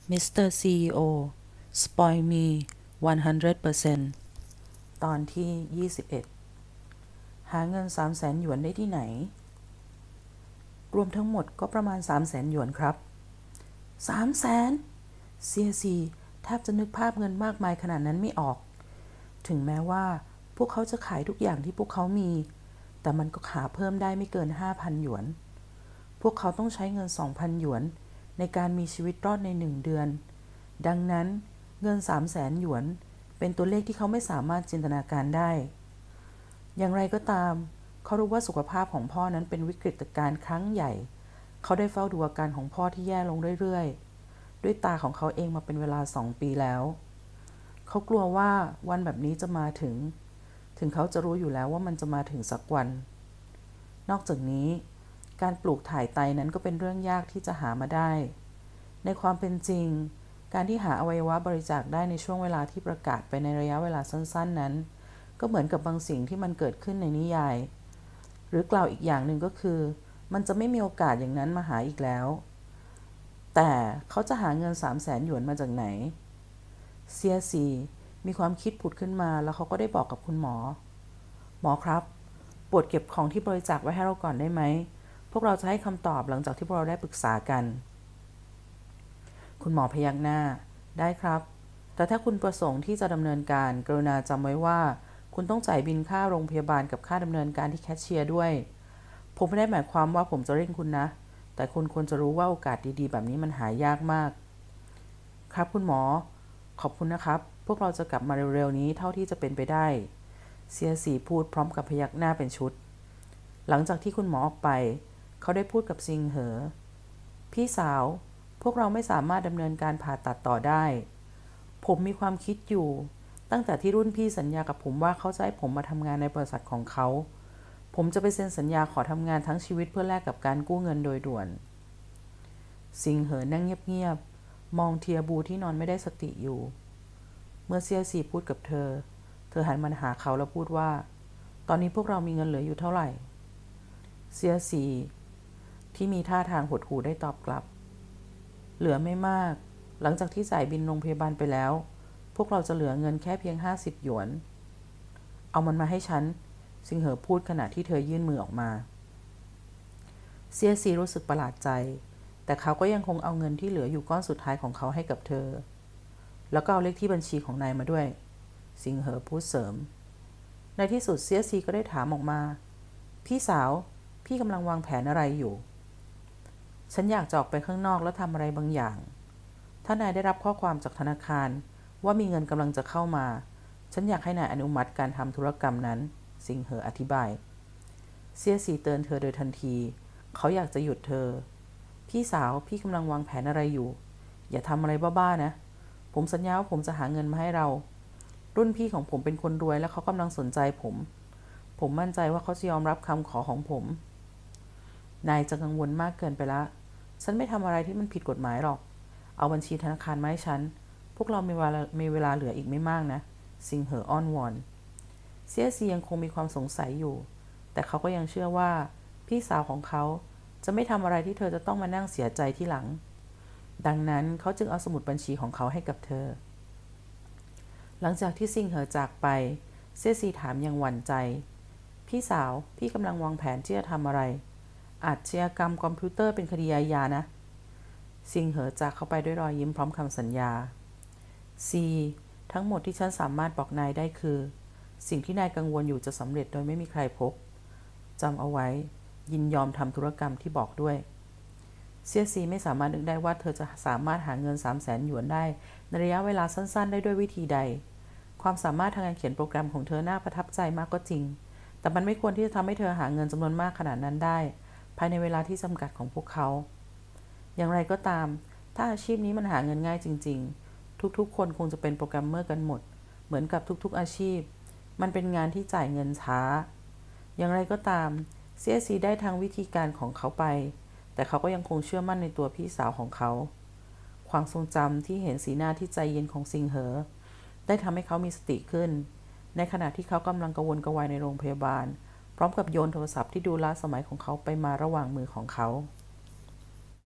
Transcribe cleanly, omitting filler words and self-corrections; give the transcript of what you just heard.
Mr. CEO Spoil Me 100% ตอนที่ 21 หาเงิน 300,000 หยวนได้ที่ไหน รวมทั้งหมดก็ประมาณ 300,000 หยวนครับ 300,000 CSC แทบจะนึกภาพเงินมากมายขนาดนั้นไม่ออก ถึงแม้ว่าพวกเขาจะขายทุกอย่างที่พวกเขามี แต่มันก็หาเพิ่มได้ไม่เกิน 5,000 หยวน พวกเขาต้องใช้เงิน 2,000 หยวนในการมีชีวิตรอดใน1 เดือน ดังนั้นเงิน 300,000 หยวนเป็นตัวเลขที่เขาไม่สามารถจินตนาการได้ อย่างไรก็ตามเขารู้ว่าสุขภาพของพ่อนั้นเป็นวิกฤตการณ์ครั้งใหญ่ เขาได้เฝ้าดูอาการของพ่อที่แย่ลงเรื่อยๆด้วยตาของเขาเองมาเป็นเวลา2 ปีแล้ว เขากลัวว่าวันแบบนี้จะมาถึงเขาจะรู้อยู่แล้วว่ามันจะมาถึงสักวัน นอกจากนี้การปลูกถ่ายไตนั้นก็เป็นเรื่องยากที่จะหามาได้ ในความเป็นจริงการที่หาอวัยวะบริจาคได้ในช่วงเวลาที่ประกาศไปในระยะเวลาสั้นๆนั้นก็เหมือนกับบางสิ่งที่มันเกิดขึ้นในนิยายหรือกล่าวอีกอย่างหนึ่งก็คือมันจะไม่มีโอกาสอย่างนั้นมาหาอีกแล้วแต่เขาจะหาเงิน 300,000 หยวนมาจากไหนเซียซีมีความคิดผุดขึ้นมาแล้วเขาก็ได้บอกกับคุณหมอครับโปรดเก็บของที่บริจาคไว้ให้เราก่อนได้ไหมพวกเราจะให้คำตอบหลังจากที่พวกเราได้ปรึกษากันคุณหมอพยักหน้าได้ครับแต่ถ้าคุณประสงค์ที่จะดำเนินการกรุณาจำไว้ว่าคุณต้องจ่ายบิลค่าโรงพยาบาลกับค่าดำเนินการที่แคชเชียร์ด้วยผมไม่ได้หมายความว่าผมจะเร่งคุณนะแต่คุณควรจะรู้ว่าโอกาสดีๆแบบนี้มันหายากมากครับคุณหมอขอบคุณนะครับพวกเราจะกลับมาเร็วๆนี้เท่าที่จะเป็นไปได้เซียสีพูดพร้อมกับพยักหน้าเป็นชุดหลังจากที่คุณหมอออกไปเขาได้พูดกับซิงเหอพี่สาวพวกเราไม่สามารถดำเนินการผ่าตัดต่อได้ผมมีความคิดอยู่ตั้งแต่ที่รุ่นพี่สัญญากับผมว่าเขาจะให้ผมมาทำงานในบริษัทของเขาผมจะไปเซ็นสัญญาขอทำงานทั้งชีวิตเพื่อแลกกับการกู้เงินโดยด่วนซิงเหอนั่งเงียบๆมองเทียบูที่นอนไม่ได้สติอยู่เมื่อเซียซีพูดกับเธอหันมาหาเขาแล้วพูดว่าตอนนี้พวกเรามีเงินเหลืออยู่เท่าไหร่เซียซีที่มีท่าทางหดหู่ได้ตอบกลับเหลือไม่มากหลังจากที่จ่ายบิลโรงพยาบาลไปแล้วพวกเราจะเหลือเงินแค่เพียง50 หยวนเอามันมาให้ฉันซิงเหอพูดขณะที่เธอยื่นมือออกมาเซียซีรู้สึกประหลาดใจแต่เขาก็ยังคงเอาเงินที่เหลืออยู่ก้อนสุดท้ายของเขาให้กับเธอแล้วก็เอาเลขที่บัญชีของนายมาด้วยซิงเหอพูดเสริมในที่สุดเซียซีก็ได้ถามออกมาพี่สาวพี่กำลังวางแผนอะไรอยู่ฉันอยากจะออกไปข้างนอกแล้วทำอะไรบางอย่างถ้านายได้รับข้อความจากธนาคารว่ามีเงินกำลังจะเข้ามาฉันอยากให้นายอนุมัติการทำธุรกรรมนั้นซิงเหออธิบายเซียซีเตือนเธอโดยทันทีเขาอยากจะหยุดเธอพี่สาวพี่กำลังวางแผนอะไรอยู่อย่าทำอะไรบ้าๆนะผมสัญญาว่าผมจะหาเงินมาให้เรารุ่นพี่ของผมเป็นคนรวยและเขากำลังสนใจผมมั่นใจว่าเขาจะยอมรับคำขอของผมนายจะกังวลมากเกินไปละฉันไม่ทำอะไรที่มันผิดกฎหมายหรอกเอาบัญชีธนาคารมาให้ฉันพวกเรามีเวลาเหลืออีกไม่มากนะซิงเหออ้อนวอนเซียซียังคงมีความสงสัยอยู่แต่เขาก็ยังเชื่อว่าพี่สาวของเขาจะไม่ทำอะไรที่เธอจะต้องมานั่งเสียใจที่หลังดังนั้นเขาจึงเอาสมุดบัญชีของเขาให้กับเธอหลังจากที่ซิงเหอจากไปเซียซีถามอย่างหวั่นใจพี่สาวพี่กำลังวางแผนที่จะทำอะไรอาชญากรรมคอมพิวเตอร์เป็นคดีอาญานะซิงเหอจากเข้าไปด้วยรอยยิ้มพร้อมคำสัญญาซีทั้งหมดที่ฉันสามารถบอกนายได้คือสิ่งที่นายกังวลอยู่จะสำเร็จโดยไม่มีใครพบจำเอาไว้ยินยอมทำธุรกรรมที่บอกด้วยเซียซีไม่สามารถนึกได้ว่าเธอจะสามารถหาเงิน 300,000 หยวนได้ในระยะเวลาสั้นๆได้ด้วยวิธีใดความสามารถทางการเขียนโปรแกรมของเธอน่าประทับใจมากก็จริงแต่มันไม่ควรที่จะทำให้เธอหาเงินจำนวนมากขนาดนั้นได้ภายในเวลาที่จำกัดของพวกเขาอย่างไรก็ตามถ้าอาชีพนี้มันหาเงินง่ายจริงๆทุกๆคนคงจะเป็นโปรแกรมเมอร์กันหมดเหมือนกับทุกๆอาชีพมันเป็นงานที่จ่ายเงินช้าอย่างไรก็ตามเซียซีได้ทางวิธีการของเขาไปแต่เขาก็ยังคงเชื่อมั่นในตัวพี่สาวของเขาความทรงจำที่เห็นสีหน้าที่ใจเย็นของซิงเหอได้ทำให้เขามีสติขึ้นในขณะที่เขากำลังกระวนกระวายในโรงพยาบาลพร้อมกับโยนโทรศัพท์ที่ดูล้าสมัยของเขาไปมาระหว่างมือของเขา